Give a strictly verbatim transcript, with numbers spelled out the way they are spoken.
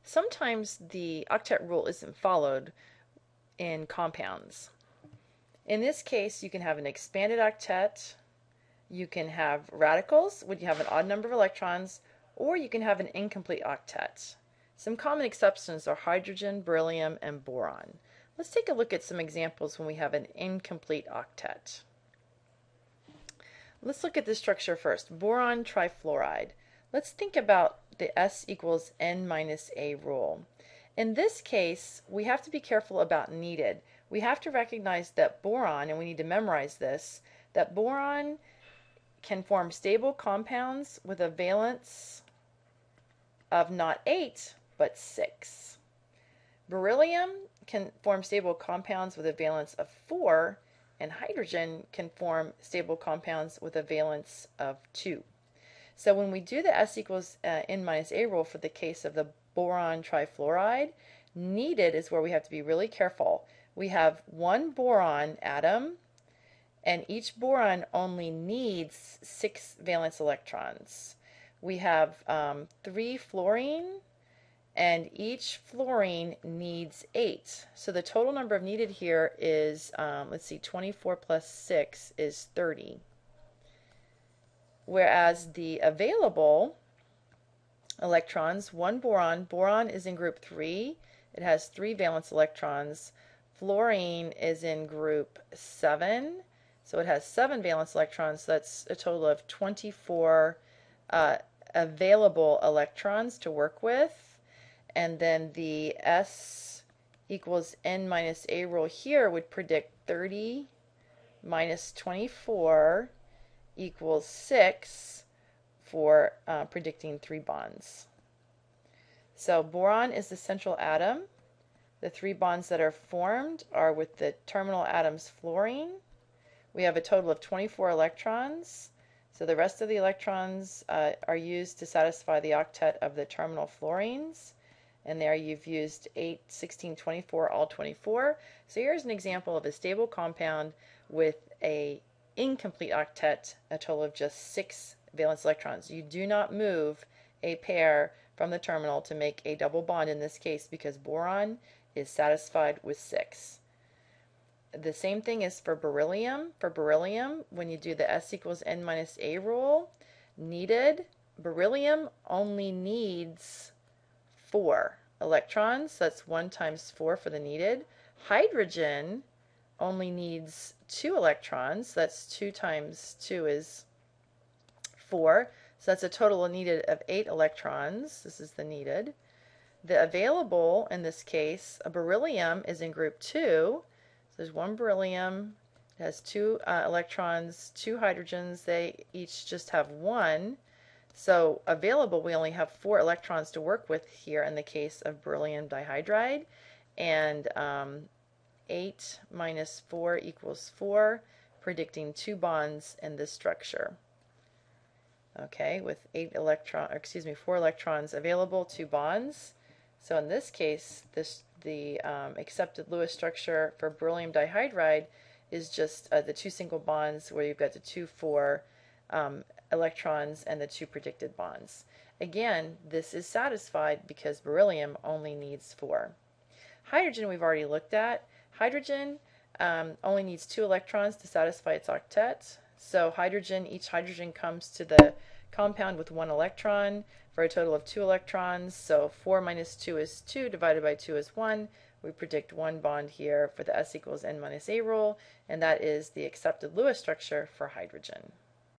Sometimes the octet rule isn't followed in compounds. In this case, you can have an expanded octet, you can have radicals when you have an odd number of electrons, or you can have an incomplete octet. Some common exceptions are hydrogen, beryllium, and boron. Let's take a look at some examples when we have an incomplete octet. Let's look at this structure first. Boron trifluoride. Let's think about the S equals N minus A rule. In this case, we have to be careful about needed. We have to recognize that boron, and we need to memorize this, that boron can form stable compounds with a valence of not eight, but six. Beryllium can form stable compounds with a valence of four, and hydrogen can form stable compounds with a valence of two. So when we do the S equals uh, N minus A rule for the case of the boron trifluoride, needed is where we have to be really careful. We have one boron atom, and each boron only needs six valence electrons. We have um, three fluorine, and each fluorine needs eight. So the total number of needed here is, um, let's see, twenty-four plus six is thirty. Whereas the available electrons, one boron, boron is in group three, it has three valence electrons. Fluorine is in group seven, so it has seven valence electrons, so that's a total of twenty-four uh, available electrons to work with. And then the S equals N minus A rule here would predict thirty minus twenty-four equals six for uh, predicting three bonds. So boron is the central atom. The three bonds that are formed are with the terminal atom's fluorine. We have a total of twenty-four electrons. So the rest of the electrons uh, are used to satisfy the octet of the terminal fluorines. And there you've used eight, sixteen, twenty-four, all twenty-four. So here's an example of a stable compound with a incomplete octet, a total of just six valence electrons. You do not move a pair from the terminal to make a double bond in this case because boron is satisfied with six. The same thing is for beryllium. For beryllium, when you do the S equals N minus A rule, needed, beryllium only needs four electrons. So that's one times four for the needed. Hydrogen only needs two electrons. So that's two times two is four. So that's a total needed of eight electrons. This is the needed. The available, in this case, a beryllium is in group two. So there's one beryllium. It has two uh, electrons, two hydrogens. They each just have one. So available, we only have four electrons to work with here in the case of beryllium dihydride. And um, eight minus four equals four, predicting two bonds in this structure. Okay, with eight electron, or excuse me, four electrons available, two bonds. So in this case, this the um, accepted Lewis structure for beryllium dihydride is just uh, the two single bonds where you've got the two, four um, electrons and the two predicted bonds. Again, this is satisfied because beryllium only needs four. Hydrogen we've already looked at. Hydrogen um, only needs two electrons to satisfy its octet. So hydrogen, each hydrogen comes to the compound with one electron for a total of two electrons. So four minus two is two, divided by two is one. We predict one bond here for the S equals N minus A rule, and that is the accepted Lewis structure for hydrogen.